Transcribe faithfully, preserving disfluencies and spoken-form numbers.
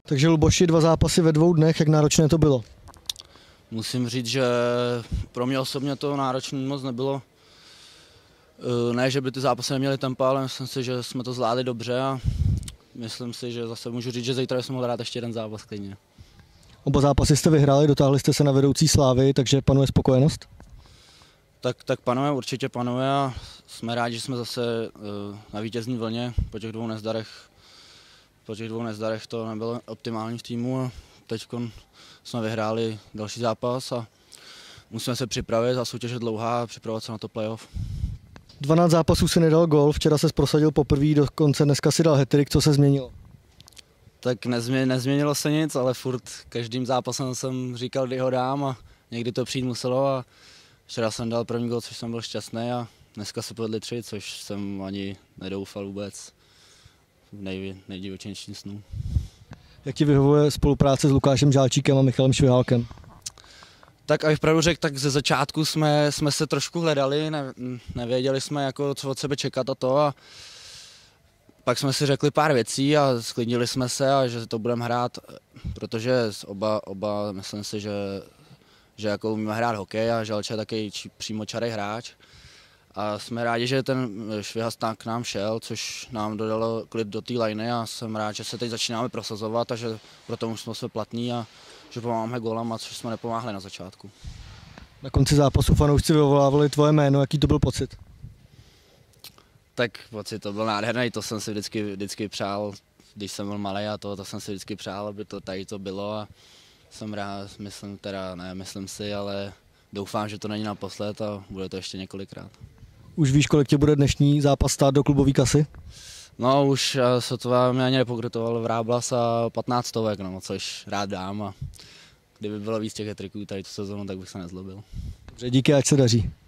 Takže Luboši, dva zápasy ve dvou dnech, jak náročné to bylo? Musím říct, že pro mě osobně to náročné moc nebylo. Ne, že by ty zápasy neměly tempo, ale myslím si, že jsme to zvládli dobře a myslím si, že zase můžu říct, že zítra jsme mohli hrát ještě jeden zápas klidně. Oba zápasy jste vyhráli, dotáhli jste se na vedoucí Slávy, takže panuje spokojenost? Tak, tak panuje, určitě panuje a jsme rádi, že jsme zase na vítězní vlně po těch dvou nezdarech. Po těch dvou nezdarech to nebylo optimální v týmu a teď jsme vyhráli další zápas a musíme se připravit, a soutěž je dlouhá a připravovat se na to playoff. dvanáct zápasů si nedal gól, včera se prosadil poprvé, dokonce dneska si dal hat-trick, co se změnilo? Tak nezmě, nezměnilo se nic, ale furt každým zápasem jsem říkal, kdy ho dám a někdy to přijít muselo a včera jsem dal první gól, což jsem byl šťastný a dneska se povedli tři, což jsem ani nedoufal vůbec v nej, nejdivočejším snu. Jak ti vyhovuje spolupráce s Lukášem Žálčíkem a Michalem Švihálkem? Tak a pravdu řekl, tak ze začátku jsme, jsme se trošku hledali, ne, nevěděli jsme, jako, co od sebe čekat a to a pak jsme si řekli pár věcí a sklidnili jsme se a že to budeme hrát, protože oba, oba myslím si, že, že jako umíme hrát hokej a Žalče je taky přímočarý hráč. A jsme rádi, že ten Švihas k nám šel, což nám dodalo klid do té liney a jsem rád, že se teď začínáme prosazovat a že proto už jsme se platní a že pomáháme gólama, což jsme nepomáhli na začátku. Na konci zápasu fanoušci vyvolávali tvoje jméno, jaký to byl pocit? Tak pocit to byl nádherný, to jsem si vždycky, vždycky přál, když jsem byl malý a to, to jsem si vždycky přál, aby to tady to bylo a jsem rád, myslím teda, ne, myslím si, ale doufám, že to není naposled a bude to ještě několikrát. Už víš, kolik tě bude dnešní zápas stát do klubové kasy? No už se to vám ani nepokrytoval Vráblas a patnáct stovek, no, což rád dám a kdyby bylo víc těch hat-tricků tady tu sezónu, tak bych se nezlobil. Dobře, díky, ať se daří.